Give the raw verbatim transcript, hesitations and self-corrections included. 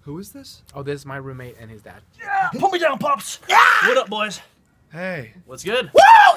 Who is this? Oh, this is my roommate and his dad. Yeah. Put me down, pops. Yeah. What up, boys? Hey. What's good? Woo!